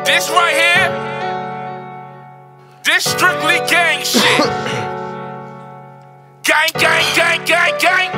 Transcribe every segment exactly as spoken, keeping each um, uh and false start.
This right here, this strictly gang shit. Gang, gang, gang, gang, gang.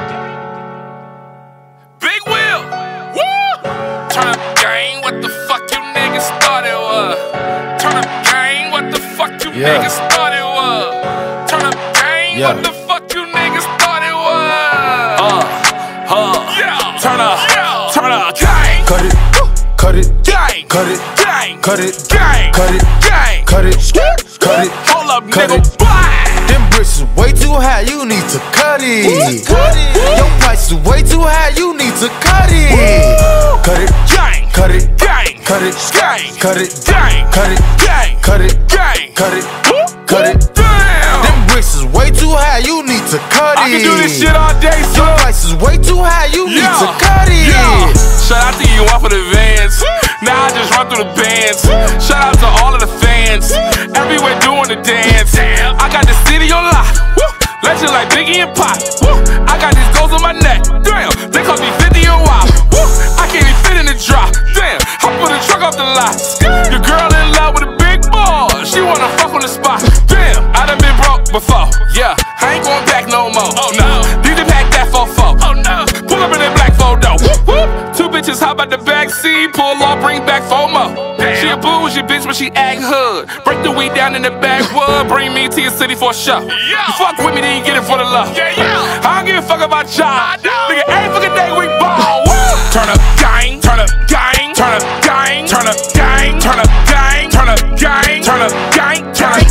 Big Will, woo! Turn up gang, what the fuck you niggas started with? Turn up gang, what the fuck you yeah. niggas started with? Turn up gang, yeah. what the fuck you niggas started with? Uh, uh, yeah. Turn up, yeah. Turn up gang. Cut it, cut it, gang. Cut it, gang. Cut it, gang. Cut it, gang. Cut it, cut it. Hold up, cut nigga. It. Them bricks is way too high, you need to cut it. Cut it. Your price is way too high, you need to cut it. Woo. Cut it, gang. Cut it, gang. Cut it, gang. Cut it, gang. Cut it, gang. Cut it, gang. Cut it, Cut it. Damn. Them bricks is way too high, you need to cut it. I can do this shit all day, son. Your price is way too high, you yeah. need to cut it. Yeah. Shout out to you off of the vans. Now I just run through the bands. Shout out to all of the fans. Everywhere doing the dance. I got the city on lock. Legend like Biggie and Pop. I got these goals on my neck. Damn, they call me fifty a while. I can't even fit in the drop. Damn, I put a truck off the lot. Your girl in love with a big ball. She wanna fuck on the spot. Damn, I done been broke before. Yeah, I ain't going back no more. Oh no, D J pack that four four. Oh no, pull up in that black photo. Two bitches hop out the backseat, pull off, bring back FOMO. Damn. She a bougie bitch, but she act hood. Break the weed down in the backwood, bring me to your city for a show. Yeah. You fuck with me, then you get it for the love. Yeah, yeah. I don't give a fuck about y'all. Nigga, every fucking day we ball. Woo. Turn up gang, turn up gang, turn up gang, turn up gang, turn up gang, turn up gang, turn up gang, turn up